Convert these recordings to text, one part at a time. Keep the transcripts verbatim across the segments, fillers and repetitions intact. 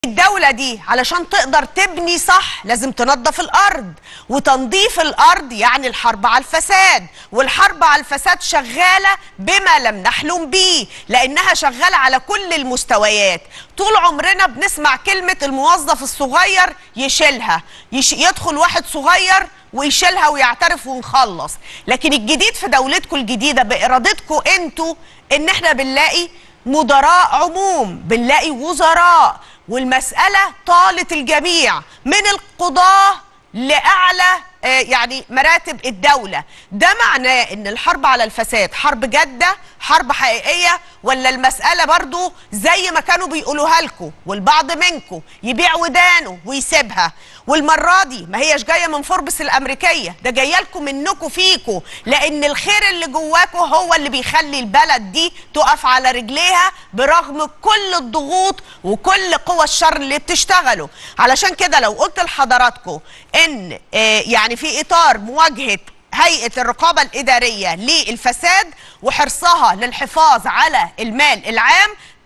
الدولة دي علشان تقدر تبني صح لازم تنظف الأرض، وتنظيف الأرض يعني الحرب على الفساد، والحرب على الفساد شغالة بما لم نحلم بيه لأنها شغالة على كل المستويات. طول عمرنا بنسمع كلمة الموظف الصغير يشيلها، يش... يدخل واحد صغير ويشيلها ويعترف ونخلص. لكن الجديد في دولتكم الجديدة بإرادتكم انتوا ان احنا بنلاقي مدراء عموم، بنلاقي وزراء، والمسألة طالت الجميع من القضاة لأعلى يعني مراتب الدولة. ده معناه ان الحرب على الفساد حرب جادة، حرب حقيقية، ولا المسألة برضو زي ما كانوا بيقولوها لكم والبعض منكم يبيع ودانه ويسيبها؟ والمرة دي ما هيش جاية من فوربس الأمريكية، ده جاية لكم منكم فيكم، لأن الخير اللي جواكم هو اللي بيخلي البلد دي تقف على رجليها برغم كل الضغوط وكل قوى الشر اللي بتشتغلوا. علشان كده لو قلت لحضراتكم إن آه يعني في إطار مواجهة هيئة الرقابة الإدارية للفساد وحرصها للحفاظ على المال العام،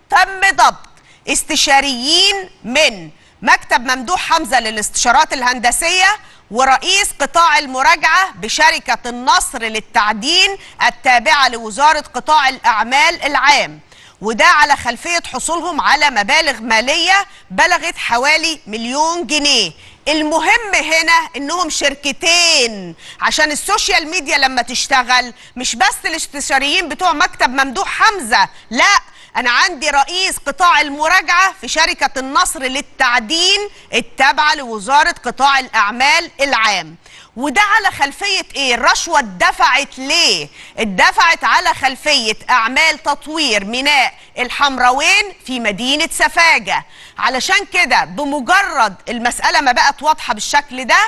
تم ضبط استشاريين من مكتب ممدوح حمزة للاستشارات الهندسية ورئيس قطاع المراجعة بشركة النصر للتعدين التابعة لوزارة قطاع الأعمال العام، وده على خلفية حصولهم على مبالغ مالية بلغت حوالي مليون جنيه. المهم هنا انهم شركتين، عشان السوشيال ميديا لما تشتغل مش بس الاستشاريين بتوع مكتب ممدوح حمزة، لا، أنا عندي رئيس قطاع المراجعة في شركة النصر للتعدين التابعة لوزارة قطاع الأعمال العام. وده على خلفية إيه؟ الرشوة اتدفعت ليه؟ اتدفعت على خلفية أعمال تطوير ميناء الحمراوين في مدينة سفاجة. علشان كده بمجرد المسألة ما بقت واضحة بالشكل ده،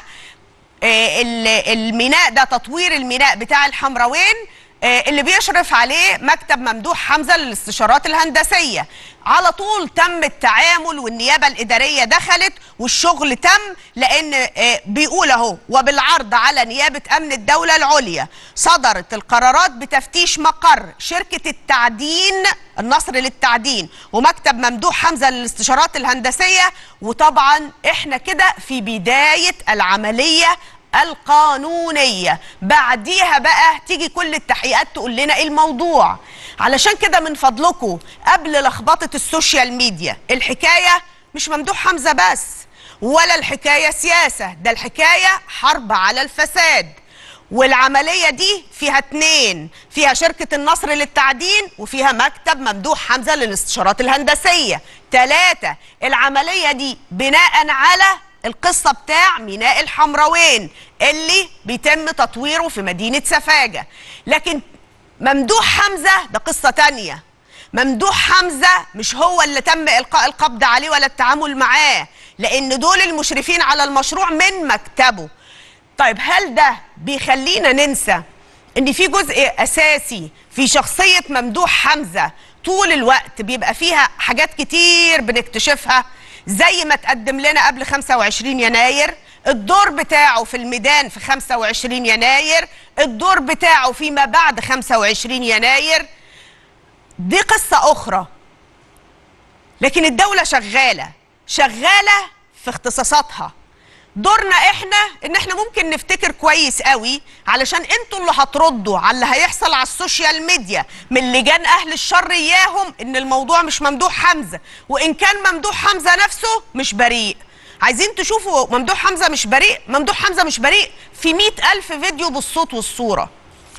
الميناء ده تطوير الميناء بتاع الحمراوين اللي بيشرف عليه مكتب ممدوح حمزة للاستشارات الهندسية، على طول تم التعامل والنيابة الإدارية دخلت والشغل تم، لأن بيقول اهو وبالعرض على نيابة أمن الدولة العليا صدرت القرارات بتفتيش مقر شركة التعدين النصر للتعدين ومكتب ممدوح حمزة للاستشارات الهندسية. وطبعا احنا كده في بداية العملية القانونية، بعديها بقى تيجي كل التحقيقات تقول لنا ايه الموضوع. علشان كده من فضلكم قبل لخبطة السوشيال ميديا، الحكاية مش ممدوح حمزة بس، ولا الحكاية سياسة، ده الحكاية حرب على الفساد. والعملية دي فيها اتنين، فيها شركة النصر للتعدين وفيها مكتب ممدوح حمزة للاستشارات الهندسية. تلاتة، العملية دي بناء على القصة بتاع ميناء الحمراوين اللي بيتم تطويره في مدينة سفاجة. لكن ممدوح حمزة ده قصة تانية. ممدوح حمزة مش هو اللي تم إلقاء القبض عليه ولا التعامل معاه، لأن دول المشرفين على المشروع من مكتبه. طيب هل ده بيخلينا ننسى إن في جزء أساسي في شخصية ممدوح حمزة طول الوقت بيبقى فيها حاجات كتير بنكتشفها، زي ما تقدم لنا قبل خمسة وعشرين يناير، الدور بتاعه في الميدان في خمسة وعشرين يناير، الدور بتاعه فيما بعد خمسة وعشرين يناير، دي قصة أخرى. لكن الدولة شغالة شغالة في اختصاصاتها. دورنا احنا ان احنا ممكن نفتكر كويس قوي، علشان انتوا اللي هتردوا على اللي هيحصل على السوشيال ميديا من لجان اهل الشر اياهم، ان الموضوع مش ممدوح حمزة، وان كان ممدوح حمزة نفسه مش بريء. عايزين تشوفوا ممدوح حمزة مش بريء؟ ممدوح حمزة مش بريء في مئة ألف فيديو بالصوت والصورة.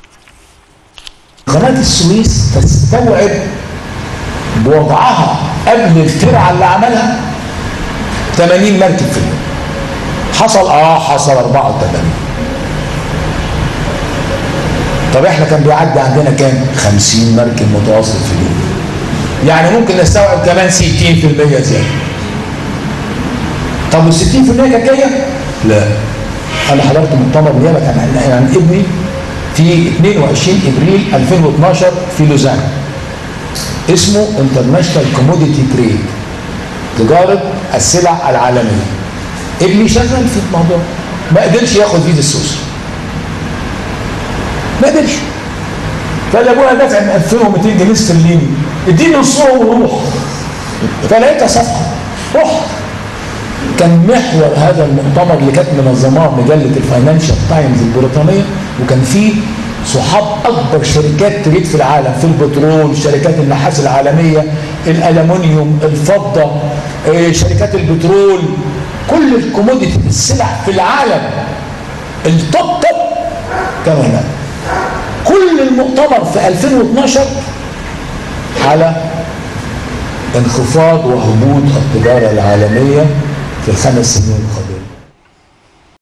قناة السويس تستوعب بوضعها قبل الترعة اللي عملها ثمانين مركب في اليوم. حصل اه حصل أربعة وثمانين. طب احنا كان بيعدي عندنا كام؟ خمسين مركب متواصل في اليوم. يعني ممكن نستوعب كمان ستين بالمية زيادة. طب وال ستين بالمية كانت جايه؟ لا. انا حضرت مؤتمر نيابه كان عن ابني في اثنين وعشرين ابريل ألفين واثناشر في لوزان، اسمه انترناشونال كوموديتي تريد، تجاره السلع العالميه. ابني شغال في الموضوع، ما قدرش ياخد فيزا السويس، ما قدرش. فقال ابويا دافع من ألفين ومئتين جنيه استرليني، اديني نصهم وروح. فلقيتها صفقه، رحت كان محور هذا المؤتمر اللي كانت منظماه مجله الفاينانشال تايمز البريطانيه، وكان فيه صحاب اكبر شركات تريد في العالم في البترول، شركات النحاس العالميه، الالومنيوم، الفضه، شركات البترول، كل الكوموديتي السلع في العالم التوب توب كانوا هناك. كل المؤتمر في ألفين واثناشر على انخفاض وهبوط التجاره العالميه في الخمس سنين القادمه.